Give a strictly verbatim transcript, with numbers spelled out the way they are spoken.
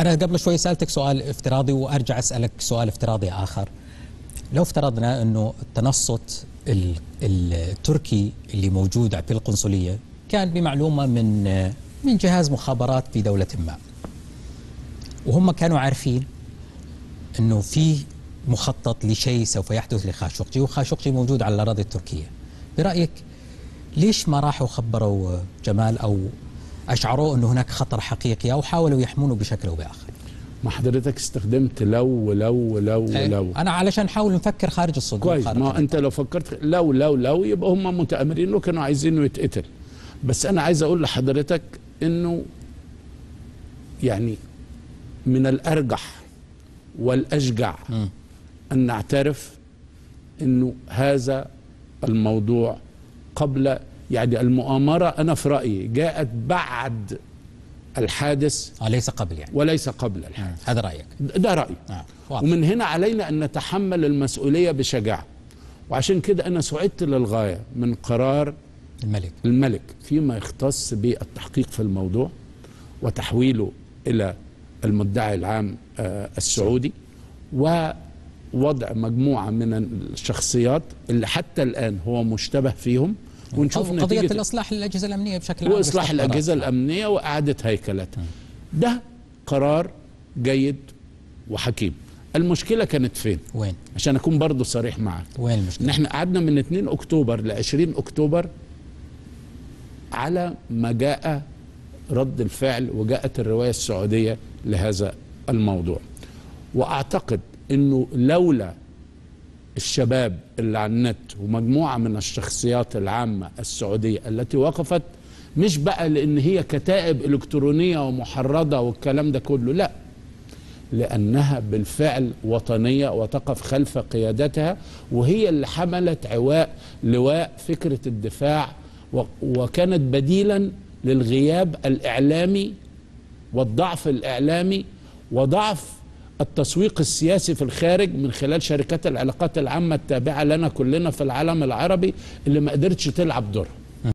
أنا قبل شوي سألتك سؤال افتراضي وأرجع أسألك سؤال افتراضي آخر. لو افترضنا أنه التنصت التركي اللي موجود في القنصلية كان بمعلومة من من جهاز مخابرات في دولة ما، وهم كانوا عارفين أنه في مخطط لشيء سوف يحدث لخاشقجي، وخاشقجي موجود على الأراضي التركية، برأيك ليش ما راحوا خبروا جمال أو أشعروا أنه هناك خطر حقيقي أو حاولوا يحمونه بشكل أو بآخر؟ ما حضرتك استخدمت لو ولو ولو ولو. أنا علشان نحاول نفكر خارج الصندوق. كويس، ما أنت لو فكرت لو لو لو يبقى هم متآمرين وكانوا عايزينه يتقتل. بس أنا عايز أقول لحضرتك إنه يعني من الأرجح والأشجع م. أن نعترف إنه هذا الموضوع قبل، يعني المؤامرة أنا في رأيي جاءت بعد الحادث وليس قبل يعني وليس قبل الحادث. هذا رأيك؟ ده رأيي. آه. ومن هنا علينا أن نتحمل المسؤولية بشجاعة، وعشان كده أنا سعدت للغاية من قرار الملك الملك فيما يختص بالتحقيق في الموضوع وتحويله إلى المدعي العام السعودي، ووضع مجموعة من الشخصيات اللي حتى الآن هو مشتبه فيهم، ونشوف قضية نتيجة الإصلاح للأجهزة الأمنية بشكل عام، وإصلاح الأجهزة الأمنية وإعادة هيكلتها. ده قرار جيد وحكيم. المشكلة كانت فين؟ وين؟ عشان أكون برضو صريح معك، وين المشكلة؟ إن إحنا قعدنا من اثنين أكتوبر ل عشرين أكتوبر على ما جاء رد الفعل وجاءت الرواية السعودية لهذا الموضوع. وأعتقد أنه لولا الشباب اللي على النت ومجموعة من الشخصيات العامة السعودية التي وقفت، مش بقى لأن هي كتائب إلكترونية ومحرضة والكلام ده كله، لا، لأنها بالفعل وطنية وتقف خلف قيادتها، وهي اللي حملت عواء لواء فكرة الدفاع، وكانت بديلا للغياب الإعلامي والضعف الإعلامي وضعف التسويق السياسي في الخارج من خلال شركات العلاقات العامة التابعة لنا كلنا في العالم العربي اللي ما قدرتش تلعب دورها.